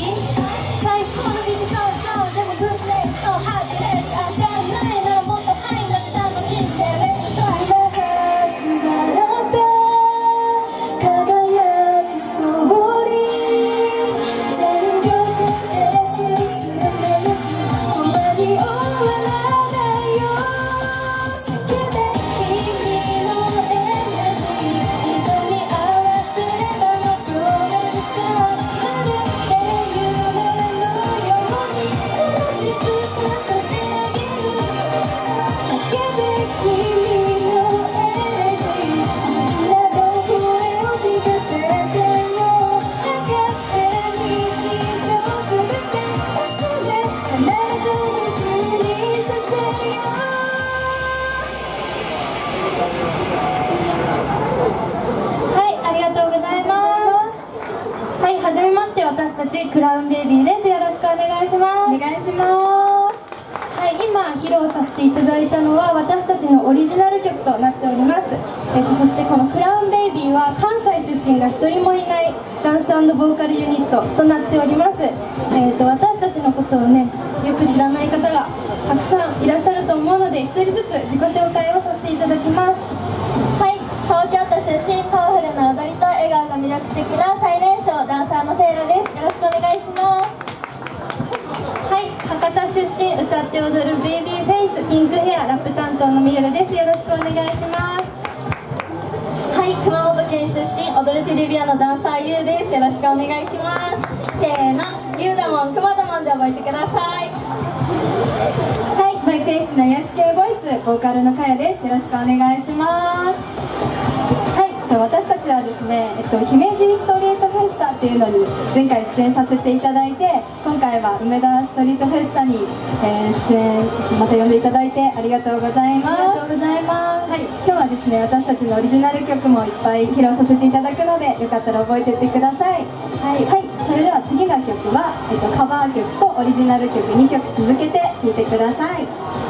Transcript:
最高の日にそうそうでもブースレットハッピーレスあじゃないならもっとハイなって楽しんでレッツトライつながって輝くストーリー全力で進んでゆくほんまに終わらないよ叫べ君のエナジー人に合わせれば残れるさまるで夢のように楽しくさせてあげる叫べ君のエナジーみんなの声を聞かせてよ博士に地上すべて忘れ必ず夢中にさせるよ。はい、ありがとうございます。はい、はじめまして、私たちクラウンベイビーです。よろしくお願いします。 お願いします。 はい、今披露させていただいたのは私たちのオリジナル曲となっております。そしてこのクラウンベイビーは関西出身が一人もいないダンス&ボーカルユニットとなっております。私たちのことをね、よく知らない方がたくさんいらっしゃると思うので、一人ずつ自己紹介をさせていただきます。 はい、東京都出身、パワフルな踊りと笑顔が魅力的な最年少ダンサーのセイラです。よろしくお願いします。 はい、博多出身、歌って踊るベイビーフェイス、ピンクヘア、ラップ担当のみゆるです。よろしくお願いします。 はい、熊本県出身、踊るテレビアのダンサーゆうです。よろしくお願いします。せーの、ゆうだもん、くまだもんで覚えてください。はい、マイペースな癒し系ボイス、ボーカルのかやです。よろしくお願いします。はい、私たちはですね、姫路ストリートフェスタっていうのに前回出演させていただいて、今回は梅田ストリートフェスタに、出演また呼んでいただいてありがとうございます。 ありがとうございます。 はい、今日はですね、私たちのオリジナル曲もいっぱい披露させていただくので、よかったら覚えていってください。はい、はい、それでは次の曲は、カバー曲とオリジナル曲2曲続けて聴いてください。